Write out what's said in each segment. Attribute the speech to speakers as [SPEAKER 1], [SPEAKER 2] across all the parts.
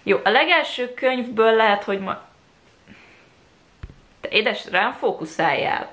[SPEAKER 1] Jó, a legelső könyvből lehet, hogy ma... Te édes, rám fókuszáljál.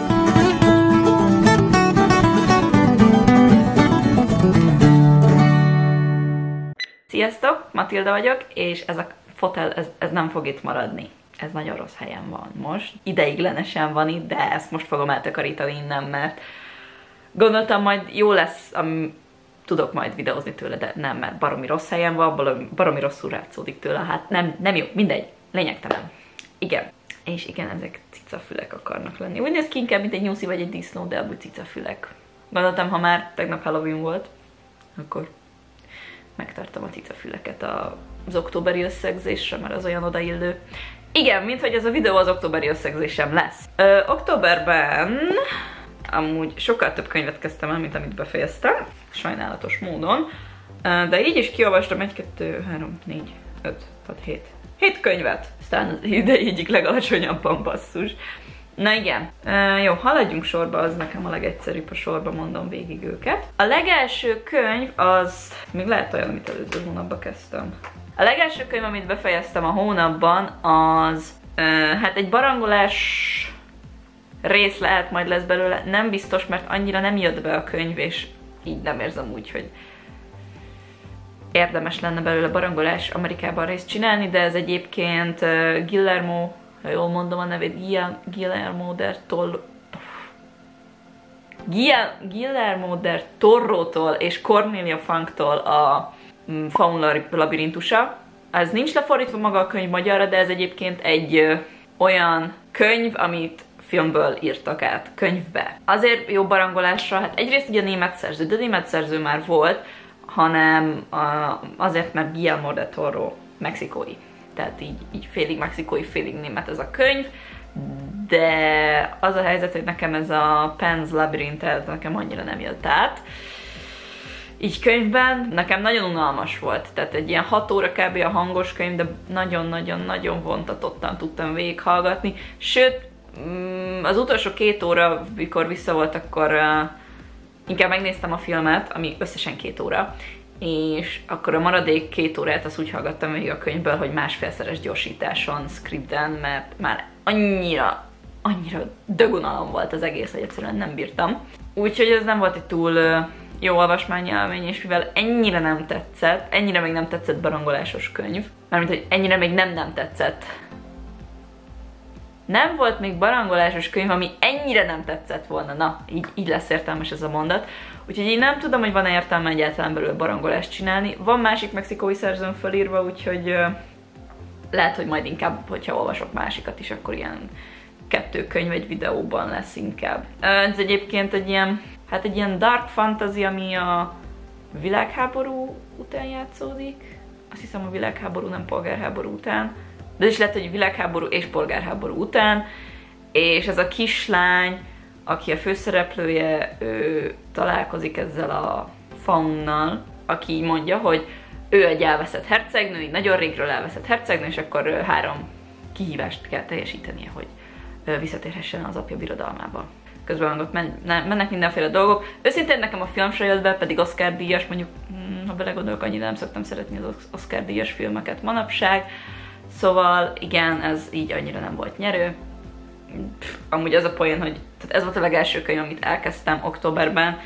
[SPEAKER 1] Sziasztok, Matilda vagyok, és ez a fotel, ez nem fog itt maradni. Ez nagyon rossz helyen van most. Ideiglenesen van itt, de ezt most fogom eltakarítani innen, mert gondoltam majd jó lesz, tudok majd videózni tőle, de nem, mert baromi rossz helyen van, baromi rosszul rátszódik tőle, hát nem jó, mindegy, lényegtelen. Igen. És igen, ezek cicafülek akarnak lenni. Úgy néz ki inkább, mint egy nyuszi vagy egy disznó, de amúgy cicafülek. Gondoltam, ha már tegnap Halloween volt, akkor megtartom a cicafüleket az októberi összegzésre, mert az olyan odaillő. Igen, minthogy ez a videó az októberi összegzésem lesz. Októberben amúgy sokkal több könyvet kezdtem el, mint amit befejeztem, sajnálatos módon. De így is kiolvastam 1, 2, 3, 4, 5, 6, 7. 7 könyvet! Aztán az idei egyik legalacsonyabban, basszus. Na igen. Jó, haladjunk sorba, az nekem a legegyszerűbb, a sorba mondom végig őket. A legelső könyv az... Még lehet olyan, amit előző hónapban kezdtem. A legelső könyv, amit befejeztem a hónapban, az... hát egy barangolás rész lehet, majd lesz belőle. Nem biztos, mert annyira nem jött be a könyv, és így nem érzem úgy, hogy érdemes lenne belőle barangolás Amerikában részt csinálni, de ez egyébként Guillermo, ha jól mondom a nevét, Guillermo del Toro-tól és Cornelia Funktól a Faun labirintusa. Ez nincs lefordítva maga a könyv magyarra, de ez egyébként egy olyan könyv, amit filmből írtak át könyvbe. Azért jó barangolásra, hát egyrészt ugye német szerző, de német szerző már volt, hanem azért, mert Guillermo del Toro mexikói. Tehát így félig mexikói, félig német ez a könyv, de az a helyzet, hogy nekem ez a Pan's Labyrinth, nekem annyira nem jött át. Így könyvben nekem nagyon unalmas volt, tehát egy ilyen 6 óra kb. A hangos könyv, de nagyon-nagyon-nagyon vontatottan tudtam végighallgatni, sőt, az utolsó 2 óra, mikor vissza volt, akkor inkább megnéztem a filmet, ami összesen 2 óra, és akkor a maradék 2 órát azt úgy hallgattam végig a könyvből, hogy 1,5-szeres gyorsításon, scripten, mert már annyira dögunalom volt az egész, hogy egyszerűen nem bírtam. Úgyhogy ez nem volt egy túl jó olvasmányélmény, és mivel ennyire nem tetszett, ennyire még nem tetszett barangolásos könyv, mármint, hogy ennyire még nem tetszett. Nem volt még barangolásos könyv, ami ennyire nem tetszett volna. Na, így lesz értelmes ez a mondat. Úgyhogy én nem tudom, hogy van-e értelme egyáltalán belőle barangolást csinálni. Van másik mexikói szerzőn fölírva, úgyhogy lehet, hogy majd inkább, hogyha olvasok másikat is, akkor ilyen 2 könyv egy videóban lesz inkább. Ez egyébként egy ilyen dark fantasy, ami a világháború után játszódik. Azt hiszem a világháború, nem polgárháború után. De is lehet, hogy világháború és polgárháború után, és ez a kislány, aki a főszereplője, ő találkozik ezzel a Faunnal, aki mondja, hogy ő egy elveszett hercegnő, így nagyon régről elveszett hercegnő, és akkor 3 kihívást kell teljesítenie, hogy visszatérhessen az apja birodalmába. Közben ott mennek mindenféle dolgok. Őszintén nekem a film se jött be, pedig Oscar-díjas, mondjuk, ha belegondolok, annyira nem szoktam szeretni az Oscar-díjas filmeket manapság. Szóval igen, ez így annyira nem volt nyerő. Amúgy az a poén, hogy tehát ez volt a legelső könyv, amit elkezdtem októberben,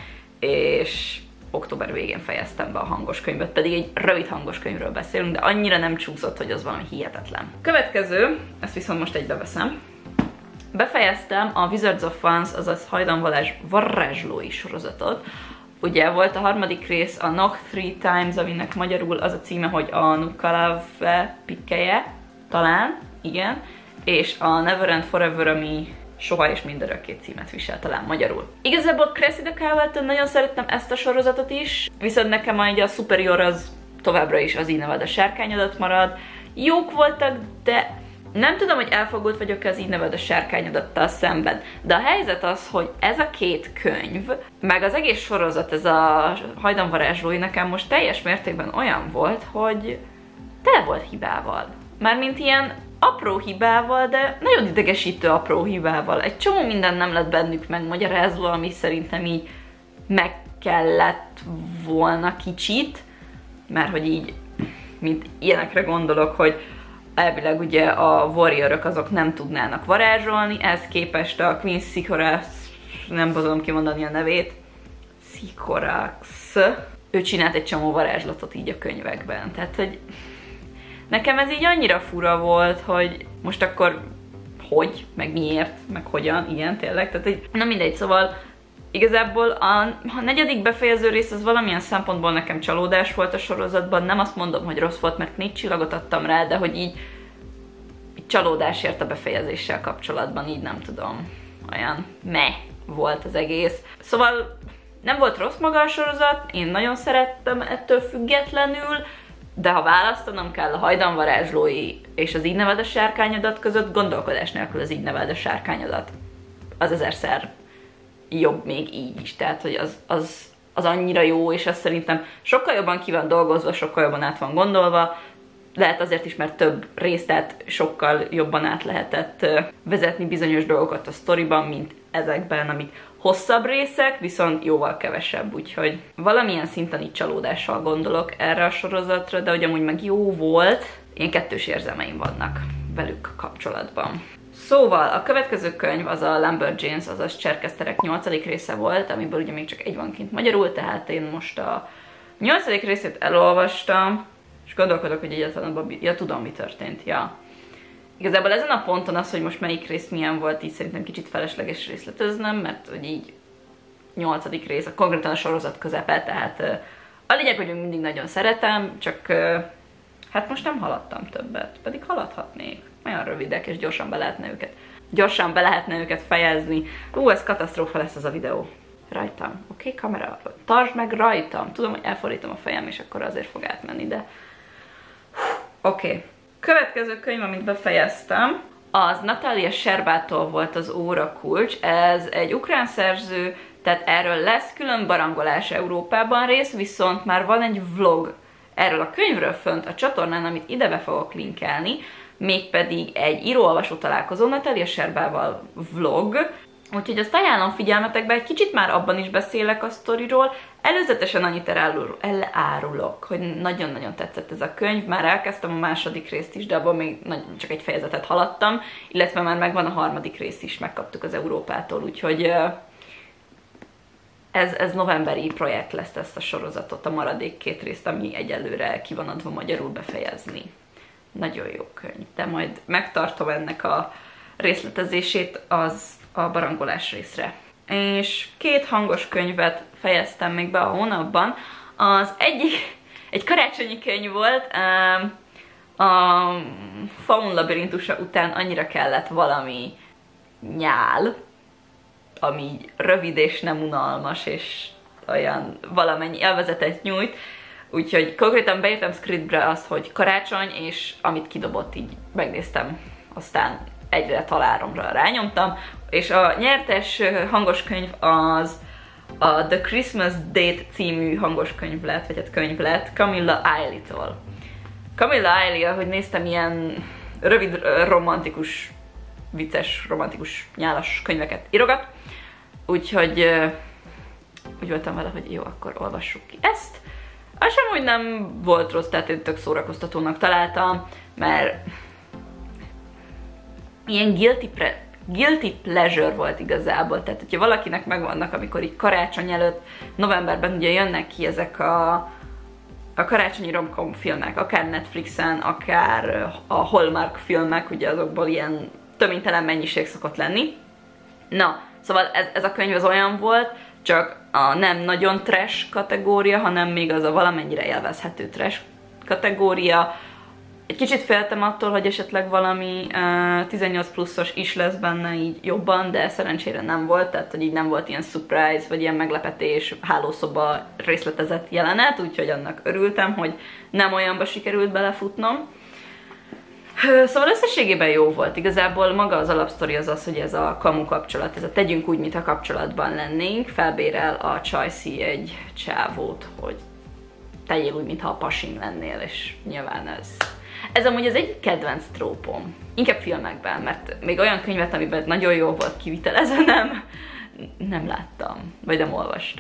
[SPEAKER 1] és október végén fejeztem be a hangos könyvet, pedig egy rövid hangos könyvről beszélünk, de annyira nem csúszott, hogy az valami hihetetlen. Következő, ezt viszont most egybeveszem. Befejeztem a Wizards of Wands, azaz hajdanvalás varázslói sorozatot. Ugye volt a 3. rész, a Knock 3 Times, aminek magyarul az a címe, hogy a Nukalave pikkelye, talán, igen, és a Never and Forever, ami soha és mindörökké címet visel, talán magyarul. Igazából Cressida Cavell-től nagyon szerettem ezt a sorozatot is, viszont nekem a Superior az továbbra is az Így neved a sárkányodat marad. Jók voltak, de nem tudom, hogy elfogult vagyok az Így neved a sárkányodattal szemben, de a helyzet az, hogy ez a 2 könyv, meg az egész sorozat, ez a hajdanvarázslói nekem most teljes mértékben olyan volt, hogy tele volt hibával. Mármint ilyen apró hibával, de nagyon idegesítő apró hibával. Egy csomó minden nem lett bennük megmagyarázva, ami szerintem így meg kellett volna kicsit, mert hogy így mint ilyenekre gondolok, hogy elvileg ugye a warriorok azok nem tudnának varázsolni, ehhez képest a Queen Sycorax, nem tudom kimondani a nevét, Sycorax, ő csinált egy csomó varázslatot így a könyvekben, tehát hogy nekem ez így annyira fura volt, hogy most akkor hogy, meg miért, meg hogyan, ilyen tényleg, tehát így, na mindegy, szóval igazából a negyedik befejező rész az valamilyen szempontból nekem csalódás volt a sorozatban, nem azt mondom, hogy rossz volt, mert 4 csillagot adtam rá, de hogy így csalódás ért a befejezéssel kapcsolatban, így nem tudom, olyan meh volt az egész. Szóval nem volt rossz maga a sorozat, én nagyon szerettem ettől függetlenül, de ha választanom kell a hajdanvarázslói és az Így neveld a sárkányodat között, gondolkodás nélkül az Így neveld a sárkányodat. Az 1000-szer jobb még így is, tehát hogy az annyira jó, és azt szerintem sokkal jobban ki van dolgozva, sokkal jobban át van gondolva, lehet azért is, mert több részt, tehát sokkal jobban át lehetett vezetni bizonyos dolgokat a sztoriban, mint ezekben, amik hosszabb részek, viszont jóval kevesebb, úgyhogy valamilyen szinten így csalódással gondolok erre a sorozatra, de hogy amúgy meg jó volt, ilyen kettős érzelmeim vannak velük kapcsolatban. Szóval a következő könyv az a Lumberjanes, azaz Cserkeszterek 8. része volt, amiből ugye még csak egy van kint magyarul, tehát én most a 8. részét elolvastam, és gondolkodok, hogy egyáltalán tudom, mi történt, ja. Igazából ezen a ponton az, hogy most melyik rész milyen volt, így szerintem kicsit felesleges részleteznem, mert hogy így 8. rész, konkrétan a sorozat közepe, tehát a lényeg, hogy mindig nagyon szeretem, csak hát most nem haladtam többet, pedig haladhatnék. Olyan rövidek, és gyorsan be lehetne őket fejezni. Ez katasztrófa lesz ez a videó. Rajtam. Oké, kamera, tartsd meg rajtam. Tudom, hogy elfordítom a fejem, és akkor azért fog átmenni, de... Oké. Következő könyv, amit befejeztem, az Natalia Sherbától volt az Órakulcs. Ez egy ukrán szerző, tehát erről lesz külön barangolás Európában rész, viszont már van egy vlog erről a könyvről fönt a csatornán, amit ide be fogok linkelni, mégpedig egy író-olvasó találkozó Natalia Sherbával vlog, úgyhogy azt ajánlom figyelmetekbe, egy kicsit már abban is beszélek a sztoriról, előzetesen annyit elárulok, hogy nagyon-nagyon tetszett ez a könyv, már elkezdtem a második részt is, de abban még csak egy fejezetet haladtam, illetve már megvan a harmadik rész is, megkaptuk az Európától, úgyhogy ez novemberi projekt lesz, ezt a sorozatot, a maradék 2 részt, ami egyelőre ki van adva magyarul befejezni. Nagyon jó könyv, de majd megtartom ennek a részletezését az a barangolás részre. És 2 hangos könyvet fejeztem még be a hónapban. Az egyik egy karácsonyi könyv volt, a Faun labirintusa után annyira kellett valami nyál, ami rövid és nem unalmas, és olyan valamennyi élvezetet nyújt. Úgyhogy konkrétan beírtam scriptre azt, hogy karácsony, és amit kidobott, így megnéztem, aztán egyre találomra rányomtam, és a nyertes hangos könyv az a The Christmas Date című hangos könyv lett, vagy hát könyv lett, Camilla Eiley-tól. Camilla Eiley, ahogy néztem, ilyen rövid, romantikus, vicces, romantikus, nyálas könyveket írogat, úgyhogy úgy voltam vele, hogy jó, akkor olvassuk ki ezt. Az sem úgy nem volt rossz, tehát én tök szórakoztatónak találtam, mert ilyen guilty pleasure volt igazából, tehát hogyha valakinek megvannak, amikor így karácsony előtt, novemberben ugye jönnek ki ezek a karácsonyi romcom filmek, akár Netflixen, akár a Hallmark filmek, ugye azokból ilyen töménytelen mennyiség szokott lenni. Na, szóval ez a könyv az olyan volt, csak a nem nagyon trash kategória, hanem még az a valamennyire élvezhető trash kategória. Egy kicsit féltem attól, hogy esetleg valami 18 pluszos is lesz benne így jobban, de szerencsére nem volt, tehát hogy így nem volt ilyen surprise, vagy ilyen meglepetés, hálószoba részletezett jelenet, úgyhogy annak örültem, hogy nem olyanba sikerült belefutnom. Szóval összességében jó volt. Igazából maga az alapsztori az, hogy ez a kamu kapcsolat, ez a tegyünk úgy, mintha kapcsolatban lennénk, felbérel a Csajci egy csávót, hogy tegyél úgy, mintha a pasin lennél, és nyilván ez amúgy az egyik kedvenc trópom. Inkább filmekben, mert még olyan könyvet, amiben nagyon jó volt kivitelezve, nem láttam, vagy nem olvastam.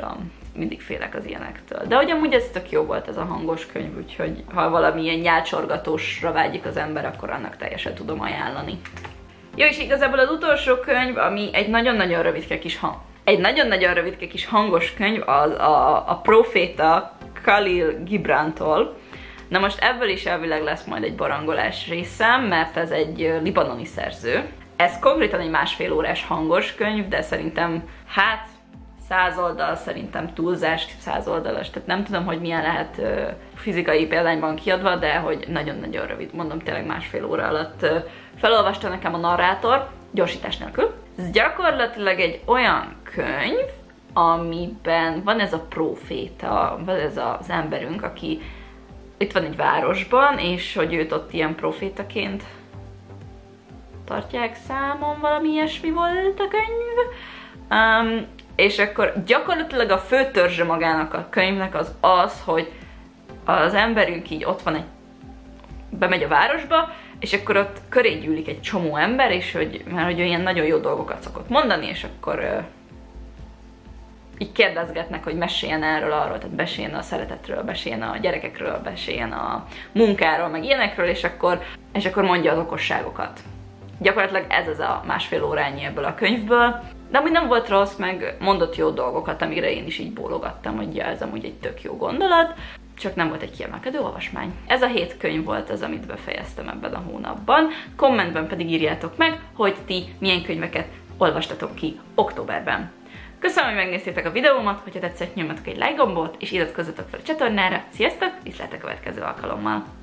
[SPEAKER 1] mindig félek az ilyenektől. De hogy amúgy ez tök jó volt ez a hangos könyv, úgyhogy ha valamilyen nyálcsorgatósra vágyik az ember, akkor annak teljesen tudom ajánlani. Jó, és igazából az utolsó könyv, ami egy nagyon-nagyon rövidke kis hangos könyv, az a Proféta Khalil Gibrantól. Na most ebből is elvileg lesz majd egy barangolás részem, mert ez egy libanoni szerző. Ez konkrétan egy 1,5 órás hangos könyv, de szerintem 100 oldal, szerintem túlzás 100 oldalas, tehát nem tudom, hogy milyen lehet fizikai példányban kiadva, de hogy nagyon-nagyon rövid, mondom, tényleg 1,5 óra alatt felolvasta nekem a narrátor, gyorsítás nélkül. Ez gyakorlatilag egy olyan könyv, amiben van ez a proféta, van ez az emberünk, aki itt van egy városban, és hogy őt ott ilyen profétaként tartják számon, valami ilyesmi volt a könyv. És akkor gyakorlatilag a fő törzse magának a könyvnek az, hogy az emberünk így ott van bemegy a városba, és akkor ott köré gyűlik egy csomó ember, és mert hogy ő ilyen nagyon jó dolgokat szokott mondani, és akkor így kérdezgetnek, hogy meséljen arról, tehát meséljen a szeretetről, meséljen a gyerekekről, meséljen a munkáról, meg ilyenekről, és akkor mondja az okosságokat. Gyakorlatilag ez az a 1,5 órányi ebből a könyvből, de amúgy nem volt rossz, meg mondott jó dolgokat, amire én is így bólogattam, hogy ja, ez amúgy egy tök jó gondolat, csak nem volt egy kiemelkedő olvasmány. Ez a 7 könyv volt az, amit befejeztem ebben a hónapban. Kommentben pedig írjátok meg, hogy ti milyen könyveket olvastatok ki októberben. Köszönöm, hogy megnéztétek a videómat, hogyha tetszett, nyomjatok egy like gombot, és iratkozzatok fel a csatornára. Sziasztok, viszlát a következő alkalommal!